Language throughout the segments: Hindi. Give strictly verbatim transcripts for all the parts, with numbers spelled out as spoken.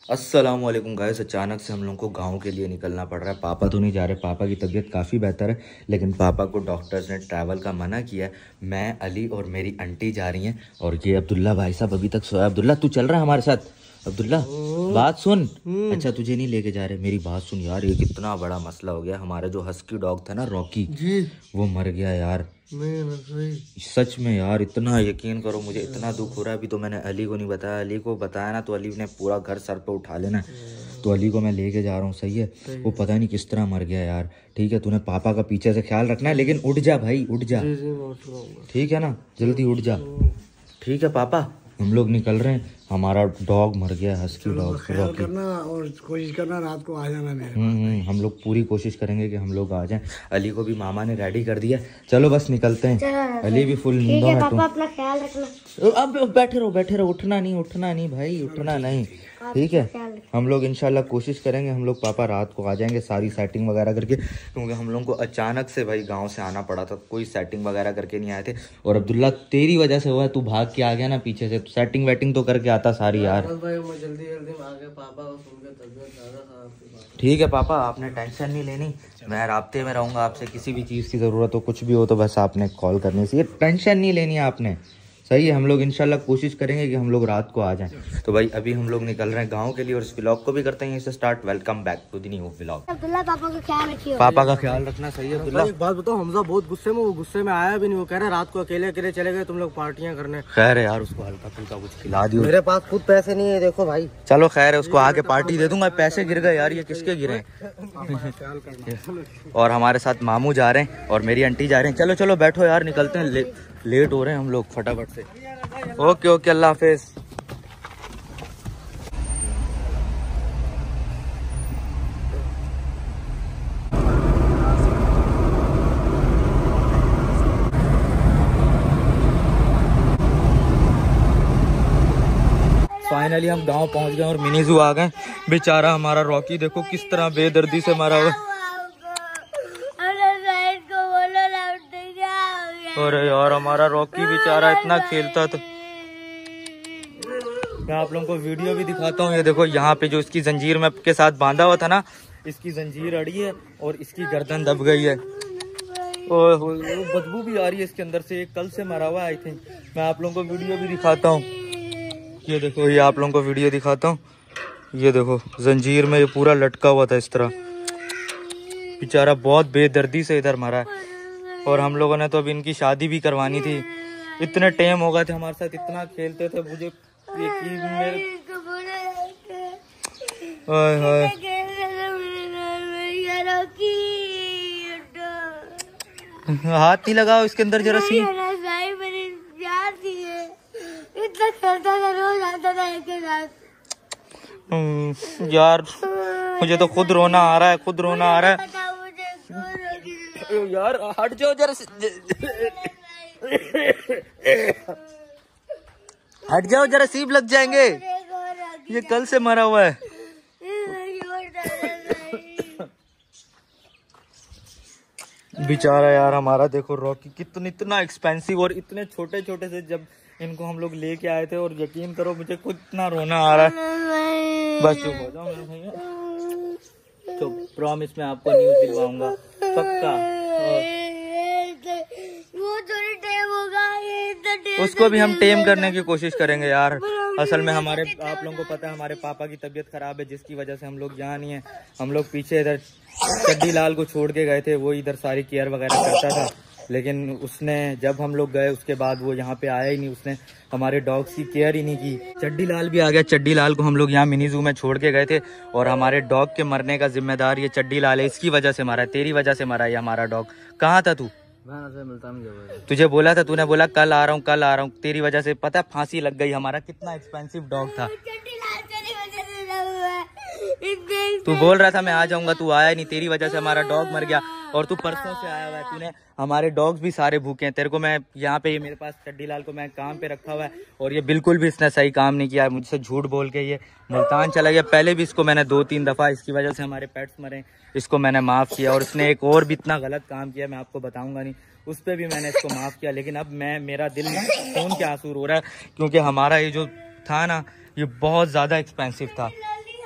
अस्सलामुअलैकुम गाइस। अचानक से हम लोग को गांव के लिए निकलना पड़ रहा है। पापा तो नहीं जा रहे, पापा की तबीयत काफ़ी बेहतर है, लेकिन पापा को डॉक्टर्स ने ट्रैवल का मना किया है। मैं, अली और मेरी आंटी जा रही हैं। और ये अब्दुल्ला भाई साहब अभी तक सोया। अब्दुल्ला तू चल रहा है हमारे साथ? अब्दुल्ला बात सुन। अच्छा तुझे नहीं लेके जा रहे, मेरी बात सुन यार। ये कितना बड़ा मसला हो गया। हमारा जो हस्की डॉग था ना रॉकी जी, वो मर गया यार। सच में यार, इतना यकीन करो मुझे इतना दुख हो रहा है। अभी तो मैंने अली को नहीं बताया, अली को बताया ना तो अली ने पूरा घर सर पे उठा लेना। तो अली को मैं लेके जा रहा हूँ, सही है? वो पता नहीं किस तरह मर गया यार। ठीक है, तूने पापा का पीछे से ख्याल रखना है, लेकिन उठ जा भाई, उठ जा। ठीक है ना, जल्दी उठ जा। ठीक है पापा, हम लोग निकल रहे हैं। हमारा डॉग मर गया, हस्की डॉग रॉकी। करना और कोशिश करना रात को आ जाना मेरे। हम्म हम लोग पूरी कोशिश करेंगे कि हम लोग आ जाएं। अली को भी मामा ने रेडी कर दिया। चलो बस निकलते हैं। अली भी फुल नींद में। पापा अपना ख्याल रखना। अब बैठे रहो बैठे रहो, उठना नहीं उठना नहीं भाई, उठना नहीं। ठीक है, हम लोग इंशाल्लाह कोशिश करेंगे। हम लोग पापा रात को आ जाएंगे सारी सेटिंग वगैरह करके, क्योंकि हम लोग को अचानक से भाई गांव से आना पड़ा था। कोई सेटिंग वगैरह करके नहीं आए थे। और अब्दुल्ला तेरी वजह से हुआ, तू भाग के आ गया ना पीछे से। सेटिंग वेटिंग तो करके आता सारी यार। जल्दी जल्दी पापा को सुन के तबीयत ज़्यादा खराब। ठीक है पापा, आपने टेंशन नहीं लेनी। मैं राब्ते में रहूँगा आपसे। किसी भी चीज़ की ज़रूरत हो, कुछ भी हो तो बस आपने कॉल करनी चाहिए। टेंशन नहीं लेनी है आपने, सही है? हम लोग इंशाल्लाह कोशिश करेंगे कि हम लोग रात को आ जाएं। तो भाई अभी हम लोग निकल रहे हैं गांव के लिए और इस व्लॉग को भी करते हैं इसे start. Welcome back to the new vlog. Abdullah पापा का ख्याल रखिए। पापा का ख्याल रखना, सही है अब्दुल्ला? एक बात बताओ, हमजा बहुत गुस्से में, वो गुस्से में आया भी नहीं। वो कह रहे रात को अकेले अकेले चले गए तुम लोग पार्टियां करने। खैर है यार, उसको हल्का फुल्का कुछ खिला दियो। मेरे पास खुद पैसे नहीं है, देखो भाई। चलो खैर है, उसको आके पार्टी दे दूंगा। पैसे गिर गए यार, ये किसके गिरे? और हमारे साथ मामू जा रहे हैं और मेरी आंटी जा रहे हैं। चलो चलो बैठो यार, निकलते हैं। ले, लेट हो रहे हैं हम लोग, फटाफट से। ओके ओके, अल्लाह हाफिज। फाइनली हम गांव पहुंच गए और मिनी जू आ गए। बेचारा हमारा रॉकी देखो किस तरह बेदर्दी से मरा हुआ। अरे यार, हमारा रॉकी बेचारा इतना खेलता था। मैं आप लोगों को वीडियो भी दिखाता हूँ। ये देखो यहाँ पे जो इसकी जंजीर में के साथ बांधा हुआ था ना, इसकी जंजीर अड़ी है और इसकी गर्दन दब गई है। और बदबू भी आ रही है इसके अंदर से। ये कल से मरा हुआ है आई थिंक। मैं आप लोगों को वीडियो भी दिखाता हूँ। ये देखो, ये आप लोगों को वीडियो दिखाता हूँ। ये देखो जंजीर में ये पूरा लटका हुआ था इस तरह। बेचारा बहुत बेदर्दी से इधर मरा है। और हम लोगों ने तो अभी इनकी शादी भी करवानी थी। इतने टाइम हो गए थे हमारे साथ, इतना खेलते थे। मुझे यकीन मेरे ओए होए, हाथ नहीं लगाओ इसके अंदर जरा सी। यार मुझे तो खुद रोना आ रहा है, खुद रोना आ रहा है यार। हट जाओ जरा, हट जाओ जरा, सीब लग जाएंगे। ये कल से मरा हुआ है। बेचारा यार हमारा देखो रॉकी कितना इतना एक्सपेंसिव और इतने छोटे छोटे से जब इनको हम लोग लेके आए थे। और यकीन करो मुझे खुद इतना रोना आ रहा है। बस चुप हो जाओ मेरे भैया, तो प्रॉमिस मैं आपको न्यूज़ दिलवाऊंगा पक्का। उसको भी हम टेम करने की कोशिश करेंगे यार। असल में हमारे, आप लोगों को पता है हमारे पापा की तबीयत खराब है, जिसकी वजह से हम लोग यहाँ नहीं है। हम लोग पीछे इधर चड्डी लाल को छोड़ के गए थे, वो इधर सारी केयर वगैरह करता था। लेकिन उसने, जब हम लोग गए उसके बाद वो यहाँ पे आया ही नहीं। उसने हमारे डॉग्स की केयर ही नहीं की। चड्डी लाल भी आ गया। चड्डी लाल को हम लोग यहाँ मिनी जू में छोड़ के गए थे और हमारे डॉग के मरने का जिम्मेदार ये चड्डी लाल है। इसकी वजह से मरा है, तेरी वजह से मरा है हमारा डॉग। कहाँ था तू? तुझे बोला था, तूने बोला कल आ रहा हूँ कल आ रहा हूँ। तेरी वजह से पता है फांसी लग गई। हमारा कितना एक्सपेंसिव डॉग था। तू बोल रहा था मैं आ जाऊंगा, तू आया नहीं। तेरी वजह से हमारा डॉग मर गया। और तू परसों से आया हुआ है। तूने, हमारे डॉग्स भी सारे भूखे हैं। तेरे को मैं यहाँ पे, मेरे पास चड्डी लाल को मैं काम पे रखा हुआ है और ये बिल्कुल भी इसने सही काम नहीं किया। मुझसे झूठ बोल के ये मुल्तान चला गया। पहले भी इसको मैंने दो तीन दफा, इसकी वजह से हमारे पेट्स मरे, इसको मैंने माफ किया। और इसने एक और भी इतना गलत काम किया, मैं आपको बताऊंगा नहीं, उस पर भी मैंने इसको माफ किया। लेकिन अब मैं, मेरा दिल खून के आंसू रो रहा है, क्योंकि हमारा ये जो था ना, ये बहुत ज्यादा एक्सपेंसिव था।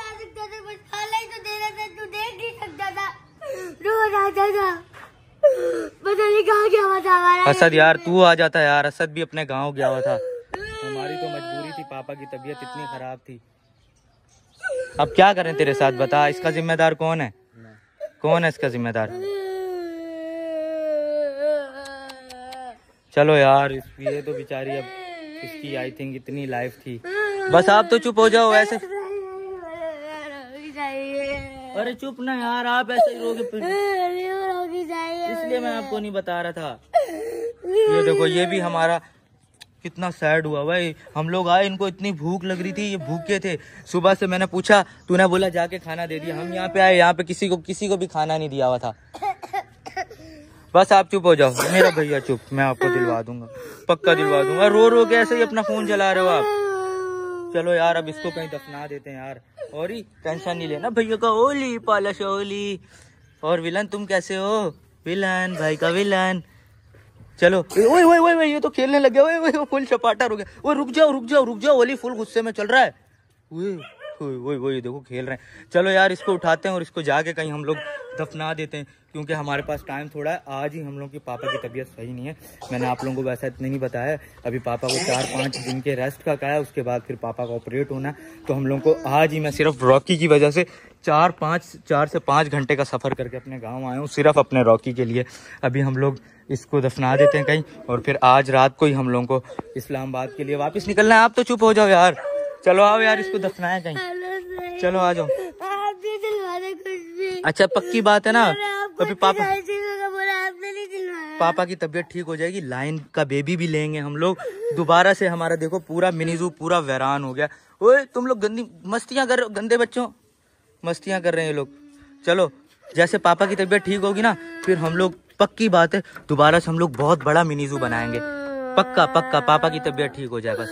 असद यार तू आ जाता यार, असद भी अपने गांव गया हुआ था, हमारी तो मजबूरी थी, पापा की तबीयत इतनी खराब थी। अब क्या करें तेरे साथ बता, इसका जिम्मेदार कौन है? कौन है इसका जिम्मेदार? चलो यार, ये तो बेचारी अब इसकी आई थिंक इतनी लाइफ थी। बस आप तो चुप हो जाओ ऐसे। अरे चुप ना यार, आप ऐसे ही रोगे फिर, इसलिए मैं आपको नहीं बता रहा था। ये देखो, ये भी हमारा कितना सैड हुआ भाई। हम लोग आए, इनको इतनी भूख लग रही थी, ये भूखे थे सुबह से। मैंने पूछा, तूने बोला जाके खाना दे दिया। हम यहाँ पे आए, यहाँ पे किसी को किसी को भी खाना नहीं दिया हुआ था। बस आप चुप हो जाओ मेरा भैया, चुप, मैं आपको दिलवा दूंगा, पक्का दिलवा दूंगा। रो रो के ऐसे ही अपना फोन चला रहे हो आप। चलो यार, अब इसको कहीं दफना देते हैं यार। और ही टेंशन नहीं लेना भैया का। ओली पालश ओली। और विलन तुम कैसे हो? विलन भाई का विलन। चलो, ओए ओए ओए ये तो खेलने लग गया, ओए ओए फुल चपाटर हो गया। ओए रुक जाओ रुक जाओ रुक जाओ, ओली फुल गुस्से में चल रहा है। ओए ओए ओए देखो खेल रहे हैं। चलो यार, इसको उठाते हैं और इसको जाके कहीं हम लोग दफना देते हैं, क्योंकि हमारे पास टाइम थोड़ा है। आज ही हम लोग की पापा की तबीयत सही नहीं है। मैंने आप लोगों को वैसा इतना नहीं बताया, अभी पापा को चार पाँच दिन के रेस्ट का कहा है, उसके बाद फिर पापा का ऑपरेट होना है। तो हम लोग को आज ही, मैं सिर्फ रॉकी की वजह से चार पाँच चार से पाँच घंटे का सफ़र करके अपने गाँव आया हूँ, सिर्फ अपने रॉकी के लिए। अभी हम लोग इसको दफना देते हैं कहीं, और फिर आज रात को ही हम लोगों को इस्लामाबाद के लिए वापस निकलना है। आप तो चुप हो जाओ यार। चलो आओ यार, इसको दफनाया कहीं। चलो आ जाओ। अच्छा पक्की बात है ना, अभी पापा पापा की तबीयत ठीक हो जाएगी, लाइन का बेबी भी लेंगे हम लोग दोबारा से। हमारा देखो पूरा मिनी ज़ू पूरा वीरान हो गया। ओए तुम लोग गंदी मस्तियां कर रहे हो, गंदे बच्चों मस्तियां कर रहे हैं ये लोग। चलो, जैसे पापा की तबीयत ठीक होगी ना, फिर हम लोग, पक्की बात है, दोबारा से हम लोग बहुत बड़ा मिनी ज़ू बनाएंगे। पक्का पक्का, पापा की तबीयत ठीक हो जाए बस।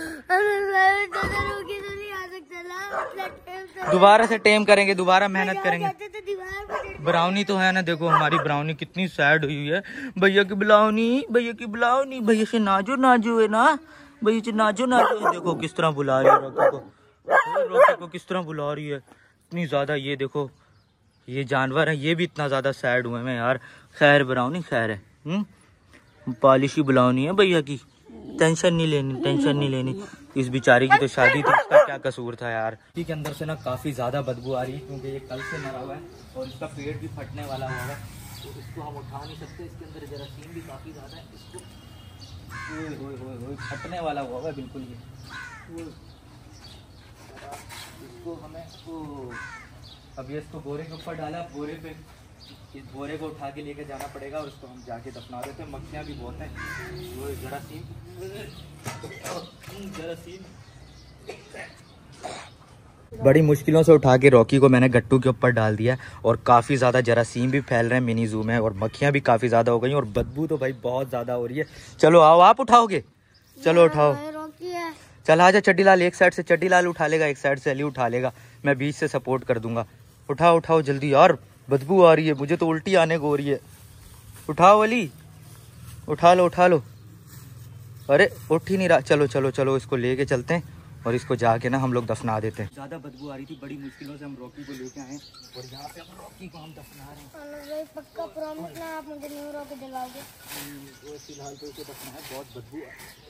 दोबारा से टेम करेंगे, दोबारा मेहनत करेंगे। ब्राउनी तो है ना, देखो हमारी ब्राउनी कितनी सैड हुई है। भैया की ब्लाउनी, भैया की ब्लाउनी, भैया से नाजो नाजो है ना, भैया से नाजो नाजो। देखो किस तरह बुला रही है रॉकी को, रॉकी को किस तरह बुला रही है इतनी ज्यादा। ये देखो, ये जानवर है, ये भी इतना ज्यादा सैड हुए हैं यार। खैर ब्राउनी खैर है, हम्म पॉलिशी ब्लाउनी है भैया की, टेंशन नहीं लेनी, टेंशन नहीं लेनी। इस बेचारी की तो शादी थी, इसका क्या कसूर था यार। के अंदर से ना काफी ज्यादा बदबू आ रही है, क्योंकि ये कल से मरा हुआ है और इसका पेट भी फटने वाला हुआ है, तो इसको हम उठा नहीं सकते। इसके अंदर जरासीम भी काफी ज्यादा है, इसको ओए ओए ओए फटने वाला हुआ है बिल्कुल। ये इसको हमें ओ, अब ये इसको बोरे के ऊपर डाला, बोरे पे इस बोरे को उठा के लेके जाना पड़ेगा और इसको हम जाके दफना देते हैं। मक्खियाँ भी बहुत हैं, वो जरासीम जरासीम बड़ी मुश्किलों से उठा के रॉकी को मैंने गट्टू के ऊपर डाल दिया, और काफ़ी ज़्यादा जरासीम भी फैल रहे हैं मिनी ज़ू में, और मक्खियाँ भी काफ़ी ज़्यादा हो गई, और बदबू तो भाई बहुत ज़्यादा हो रही है। चलो आओ, आप उठाओगे? चलो उठाओ, चल आजा। चड्डी लाल एक साइड से, चड्डी लाल उठा लेगा, एक साइड से अली उठा लेगा, मैं बीच से सपोर्ट कर दूंगा। उठाओ उठाओ जल्दी यार, बदबू आ रही है, मुझे तो उल्टी आने को हो रही है। उठाओ अली, उठा लो उठा लो। अरे उठ ही नहीं रहा। चलो चलो चलो, इसको लेके चलते हैं और इसको जाके ना हम लोग दफना देते हैं। ज़्यादा बदबू आ रही थी, बड़ी मुश्किलों से हम रॉकी को लेके आए और यहाँ पे हम रॉकी को हम दफना रहे हैं। पक्का प्रॉमिस ना, आप मुझे न्यू रॉकी दिलाओगे? वो फिलहाल तो इसे दफना है, बहुत बदबू है।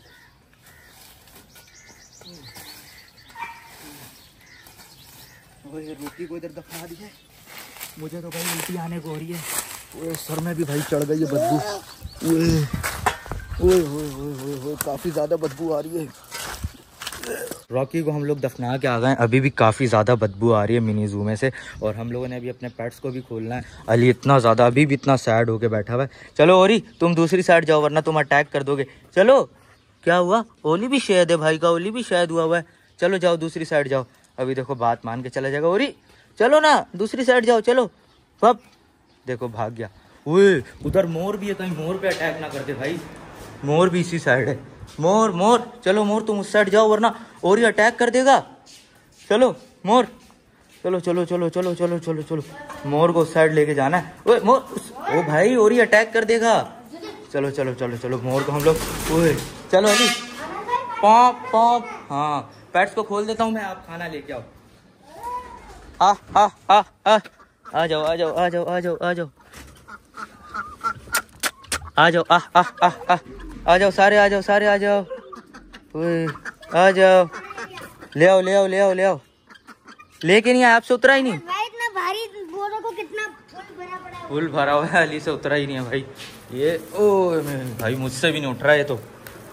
रोटी को इधर दफना दी है, मुझे तो भाई उल्टी आने को हो रही है। ओए सर में भी भाई चढ़ गई है बदबू। ओए ओए ओए ओए काफी ज्यादा बदबू आ रही है। रॉकी को हम लोग दफना के आ गए, अभी भी काफ़ी ज़्यादा बदबू आ रही है मिनी ज़ू में से, और हम लोगों ने अभी अपने पेट्स को भी खोलना है। अली इतना ज़्यादा अभी भी इतना सैड होके बैठा हुआ है। चलो ओरी तुम दूसरी साइड जाओ, वरना तुम अटैक कर दोगे। चलो, क्या हुआ? ओली भी शायद है भाई का, ओली भी शायद हुआ हुआ है। चलो जाओ दूसरी साइड जाओ, अभी देखो बात मान के चला जाएगा। ओरी चलो ना, दूसरी साइड जाओ, चलो। अब देखो भाग गया। ओए उधर मोर भी है, कहीं मोर पे अटैक ना कर दे भाई, मोर भी इसी साइड है। मोर मोर चलो मोर तुम उस साइड जाओ, वरना और ही अटैक कर देगा। चलो मोर, चलो चलो चलो चलो चलो चलो चलो, मोर को उस साइड लेके जाना है। ओए मोर, ओ भाई और ही अटैक कर देगा। चलो चलो चलो चलो, मोर को हम लोग, ओए चलो अली, पॉप पॉप। हाँ पेट्स को खोल देता हूँ मैं, आप खाना लेके आओ। आ आ आ आ आ जाओ आ जाओ आ जाओ आ जाओ आ जाओ आ जाओ, आ आ आ आ आ जाओ सारे, आ जाओ सारे, आ जाओ, आ जाओ, ले आओ ले आओ ले आओ ले आओ। लेके नहीं आया, आपसे उतरा ही नहीं। इतना भारी बोरा को कितना फुल भरा पड़ा है। फुल भरा हुआ है, अली से उतरा ही नहीं है भाई ये। ओ भाई मुझसे भी नहीं उठ रहा है ये तो।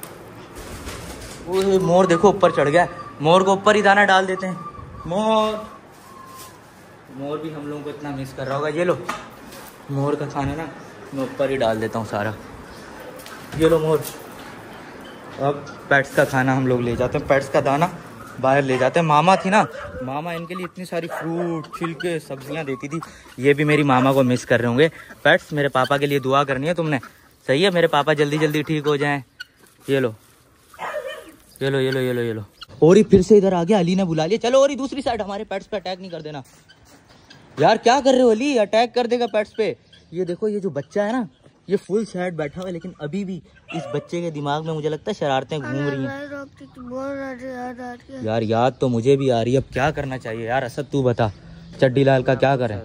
ओए मोर देखो ऊपर चढ़ गया। मोर को ऊपर ही दाना डाल देते हैं। मोर मोर भी हम लोगों को इतना मिस कर रहा होगा। ये लो मोर का खाना ना मैं ऊपर ही डाल देता हूँ सारा। ये लो मोर। अब पेट्स का खाना हम लोग ले जाते हैं, पेट्स का दाना बाहर ले जाते हैं। मामा थी ना, मामा इनके लिए इतनी सारी फ्रूट छिलके सब्जियां देती थी। ये भी मेरी मामा को मिस कर रहे होंगे। पेट्स मेरे पापा के लिए दुआ करनी है तुमने, सही है? मेरे पापा जल्दी जल्दी ठीक हो जाएं। ये लो ये लो ये लो ये लो ये लो। और ही फिर से इधर आ गया, अली ने बुला लिया। चलो और ही दूसरी साइड, हमारे पेट्स पे अटैक नहीं कर देना यार। क्या कर रहे हो अली? अटैक कर देगा पेट्स पे। ये देखो ये जो बच्चा है ना, ये फुल साइड बैठा हुआ है, लेकिन अभी भी इस बच्चे के दिमाग में मुझे लगता है शरारतें घूम रही हैं। यार याद तो मुझे भी आ रही है, अब क्या करना चाहिए यार? असद तू बता, चड्डी लाल का क्या करें?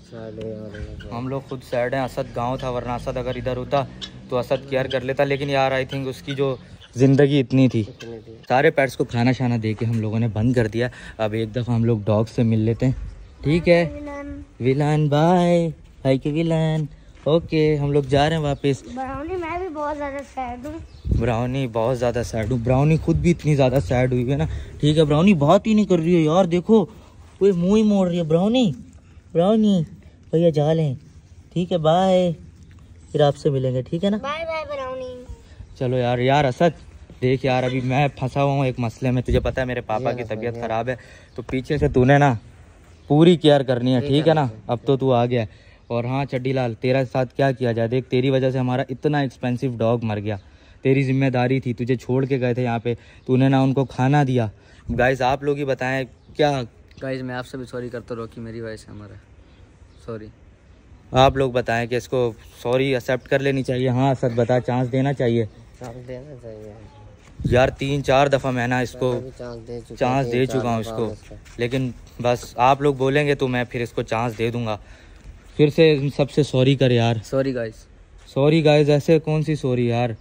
हम लोग खुद सैड हैं। असद गांव था, वरना असद अगर इधर होता तो असद केयर कर लेता, लेकिन यार आई थिंक उसकी जो जिंदगी इतनी थी। सारे पेट्स को खाना शाना दे के हम लोगों ने बंद कर दिया। अब एक दफ़ा हम लोग डॉग से मिल लेते हैं, ठीक है? विलान बाय, हाय के विलान। ओके हम लोग जा रहे हैं वापस। ब्राउनी मैं भी बहुत ज़्यादा सैड हूँ। ब्राउनी बहुत ज़्यादा सैड हूँ। ब्राउनी खुद भी इतनी ज़्यादा सैड हुई है ना, ठीक है? ब्राउनी बात ही नहीं कर रही है यार, देखो कोई मुँह ही मोड़ रही है। ब्राउनी ब्राउनी भैया जा लें, ठीक है? बाय, फिर आपसे मिलेंगे, ठीक है ना? Bye bye Brownie. चलो यार। यार असद देख यार, अभी मैं फंसा हुआ हूँ एक मसले में। तुझे पता है मेरे पापा की तबीयत ख़राब है, तो पीछे से तूने ना पूरी केयर करनी है, ठीक है ना? अब तो तू आ गया। और हाँ चड्डी लाल, तेरा साथ क्या किया जाए? देख तेरी वजह से हमारा इतना एक्सपेंसिव डॉग मर गया। तेरी जिम्मेदारी थी, तुझे छोड़ के गए थे यहाँ पे, तूने ना उनको खाना दिया। गाइस आप लोग ही बताएं क्या? गाइस मैं आपसे भी सॉरी करता हूँ, रॉकी मेरी वजह से हमारा सॉरी। आप लोग बताएं कि इसको सॉरी एक्सेप्ट कर लेनी चाहिए? हाँ सच बता, चांस देना चाहिए? चांस देना चाहिए यार। तीन चार दफ़ा मैं ना इसको चांस दे चुका हूँ इसको, लेकिन बस आप लोग बोलेंगे तो मैं फिर इसको चांस दे दूंगा। फिर से सबसे सॉरी कर यार। Sorry guys. सॉरी गाइस, ऐसे कौन सी सॉरी यार?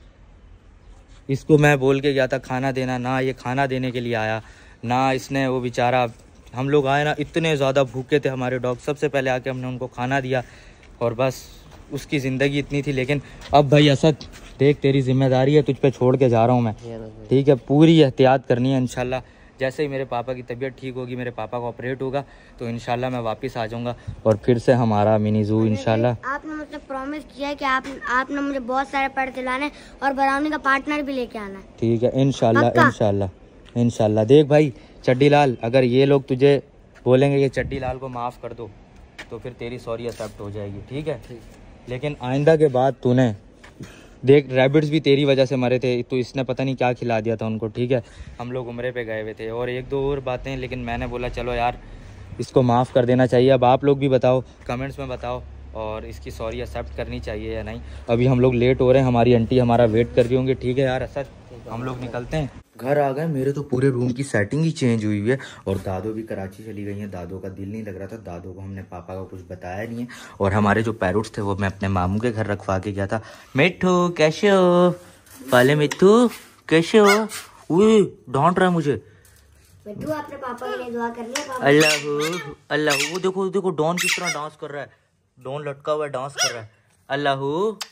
इसको मैं बोल के गया था खाना देना, ना ये खाना देने के लिए आया, ना इसने वो बेचारा। हम लोग आए ना, इतने ज़्यादा भूखे थे हमारे डॉग। सबसे पहले आके हमने उनको खाना दिया और बस उसकी ज़िंदगी इतनी थी। लेकिन अब भाई असद देख, तेरी जिम्मेदारी है, तुझ पे छोड़ के जा रहा हूँ मैं, ठीक है? पूरी एहतियात करनी है। इंशाल्लाह जैसे ही मेरे पापा की तबीयत ठीक होगी, मेरे पापा का ऑपरेट होगा, तो इंशाल्लाह मैं वापस आ जाऊंगा और फिर से हमारा मिनी जू इंशाल्लाह। आपने मुझसे प्रॉमिस किया है कि आप आपने मुझे बहुत सारे पेड़ दिलाने और ब्राउनी का पार्टनर भी लेके आना है, ठीक है? इंशाल्लाह इंशाल्लाह इंशाल्लाह। देख भाई चड्डी लाल, अगर ये लोग तुझे बोलेंगे कि चड्डी लाल को माफ़ कर दो, तो फिर तेरी सॉरी एक्सेप्ट हो जाएगी, ठीक है? लेकिन आइंदा के बाद तूने देख, रैबिट्स भी तेरी वजह से मरे थे, तो इसने पता नहीं क्या खिला दिया था उनको, ठीक है? हम लोग उम्रे पे गए हुए थे और एक दो और बातें, लेकिन मैंने बोला चलो यार इसको माफ़ कर देना चाहिए। अब आप लोग भी बताओ, कमेंट्स में बताओ, और इसकी सॉरी एक्सेप्ट करनी चाहिए या नहीं। अभी हम लोग लेट हो रहे हैं, हमारी आंटी हमारा वेट कर रही होंगी, ठीक है यार? असद हम लोग निकलते हैं। घर आ गए। मेरे तो पूरे रूम की सेटिंग ही चेंज हुई है और दादो भी कराची चली गई हैं। दादो का दिल नहीं लग रहा था, दादो को हमने पापा का कुछ बताया नहीं है। और हमारे जो पैरोट्स थे वो मैं अपने मामू के घर रखवा के गया था। मिट्ठू कैसे हो? पाले मिट्ठू कैसे हो? उए डांट रहा है मुझे। मिट्ठू अपने पापा के लिए दुआ करनी है। अल्लाह अल्लाह। वो देखो देखो डॉन किस तरह डांस कर रहा है। डॉन लटका हुआ डांस कर रहा है। अल्लाह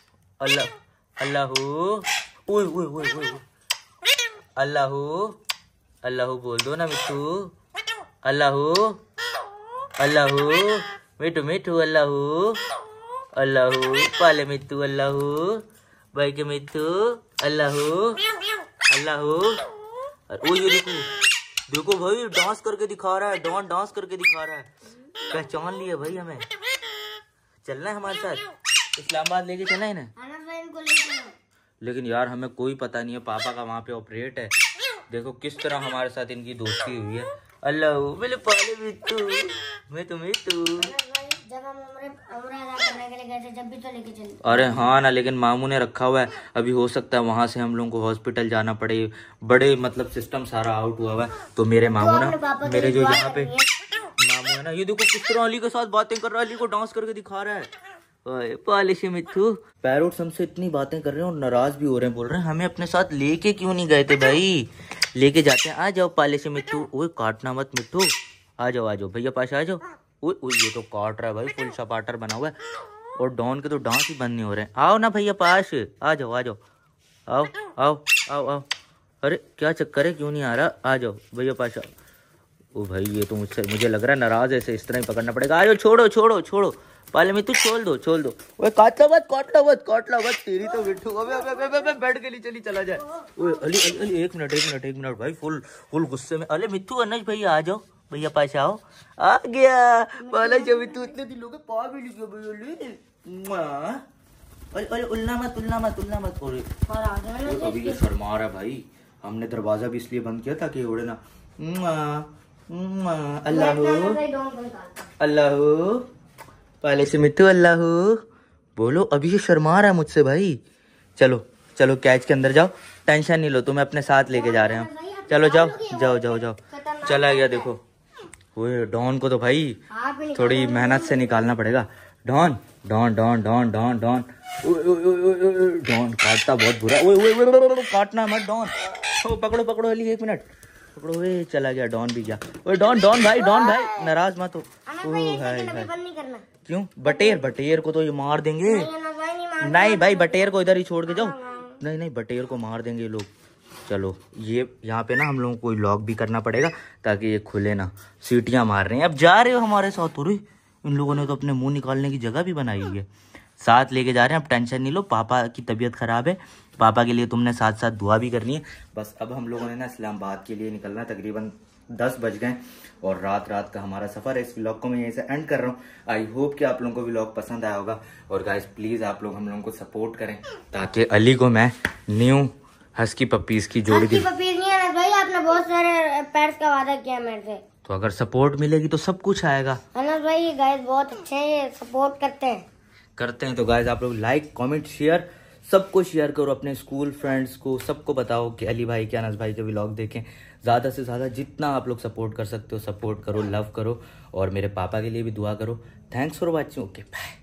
अल्लाह अल्लाह। ओए ओए ओए ओए अल्लाह अल्लाह बोल दो ना मिट्टू। अल्लाह अल्लाह मिट्टू मिट्टू अल्लाह अल्लाह। पाले मिट्टू अल्लाह भाई के मिट्टू अल्लाह अल्लाह। ओ ये देखो देखो भाई डांस करके दिखा रहा है। डॉन डांस करके दिखा रहा है। पहचान लिया भाई हमें। चलना है हमारे साथ इस्लामाबाद, लेके चलना है ना? लेकिन यार हमें कोई पता नहीं है, पापा का वहाँ पे ऑपरेट है। देखो किस तरह हमारे साथ इनकी दोस्ती हुई है। अल्लाह मेरे पाले मिट्टू मैं तो मिट्टू। जब हम उम्रे उम्रा अदा करने के लिए गए थे, जब भी तो लेके चले। अरे हाँ ना, लेकिन मामू ने रखा हुआ है। अभी हो सकता है वहाँ से हम लोगों को हॉस्पिटल जाना पड़े। बड़े मतलब सिस्टम सारा आउट हुआ हुआ है। तो मेरे मामू ना, मेरे जो यहाँ पे मामू है ना, ये देखो किस तरह अली के साथ बातें कर रहा है। अली को डांस करके दिखा रहा है। ओए पॉलिश मिट्टू। पैरोट्स हमसे इतनी बातें कर रहे हैं और नाराज भी हो रहे हैं, बोल रहे हैं हमें अपने साथ लेके क्यों नहीं गए थे भाई। लेके जाते हैं, आ जाओ पॉलिश मिट्टू। ओए काटना मत मिट्टू, आ जाओ आ जाओ भैया पास आ जाओ। ओए ओए ये तो काट रहा है भाई, फुल सपाटर बना हुआ है। और डॉन के तो डांस ही बंद नहीं हो रहे हैं। आओ ना भैया पास, आ जाओ आ जाओ, आओ आओ आओ आओ। अरे क्या चक्कर है, क्यों नहीं आ रहा, आ जाओ भैया पास आओ। ओ भाई ये तो मुझसे, मुझे लग रहा है नाराज, ऐसे इस तरह ही पकड़ना पड़ेगा। आ जाओ, छोड़ो छोड़ो छोड़ो पाले में, तू छोड़ दो छोड़ दो। ओए काटला मत काटला मत काटला मत, तेरी तो मिट्टू। अबे अबे अबे अबे बेड के नीचे चली चला जाए। ओए अली अली अली एक मिनट एक मिनट एक मिनट भाई, फुल फुल गुस्से में। अरे मिट्टू अनज भैया आ जाओ, भैया पास आओ। आ गया पाला जब मिट्टू, इतने दिनों के पा भी लिया भैया। अरे अरे उल्ला मत उल्ला मत उल्ला मत। और अभी ये शर्मा रहा भाई, हमने दरवाजा भी इसलिए बंद किया ताकि उड़े ना। अल्लाह अल्लाह पहले से मिट्टू अल्लाह बोलो। अभी ये शर्मा रहा है मुझसे भाई। चलो चलो कैच के अंदर जाओ, टेंशन नहीं लो, तुम्हें अपने साथ लेके जा रहे हैं। चलो जाओ जाओ जाओ जाओ। चला गया देखो। वो डॉन को तो भाई थोड़ी मेहनत से निकालना पड़ेगा। Don Don Don Don Don Don Don काटता बहुत बुरा। ओए काटना मत डॉन। ओ पकड़ो पकड़ो अली, एक मिनट पकड़ो। वे चला गया, डॉन भी गया। ओए डॉन डॉन भाई डॉन भाई नाराज मत हो। ओ भाई भाई क्यों, बटेर बटेर को तो ये मार देंगे। नहीं भाई बटेर को इधर ही छोड़ के जाओ। नहीं नहीं बटेर को मार देंगे लोग। चलो ये यहाँ पे ना हम लोगों को कोई लॉक भी करना पड़ेगा ताकि ये खुले ना। सीटियां मार रहे हैं, अब जा रहे हो हमारे साथ। हो रही इन लोगों ने तो अपने मुंह निकालने की जगह भी बनाई हुई है। साथ लेके जा रहे हैं, अब टेंशन नहीं लो। पापा की तबीयत खराब है, पापा के लिए तुमने साथ साथ दुआ भी करनी है। बस अब हम लोगों ने ना इस्लामाबाद के लिए निकलना, तकरीबन दस बज गए और रात रात का हमारा सफर है। इस व्लॉग को मैं यहीं से एंड कर रहा हूँ। आई होप कि आप लोगों को व्लॉग पसंद आया होगा। और गाइस प्लीज आप लोग हम लोगों को सपोर्ट करें ताकि अली को मैं न्यू हस्की पपीज की जोड़ी दी। पपीज नहीं है भाई, आपने बहुत सारे पेट्स का वादा किया मेरे से, तो अगर सपोर्ट मिलेगी तो सब कुछ आएगा। अनस भाई ये गाइस बहुत अच्छे हैं, सपोर्ट करते हैं करते हैं तो गाइस आप लोग लाइक कमेंट शेयर सबको शेयर करो, अपने स्कूल फ्रेंड्स को सबको बताओ कि अली भाई के अनस भाई के व्लॉग देखें। ज़्यादा से ज़्यादा जितना आप लोग सपोर्ट कर सकते हो सपोर्ट करो, लव करो और मेरे पापा के लिए भी दुआ करो। Thanks for watching. Okay bye.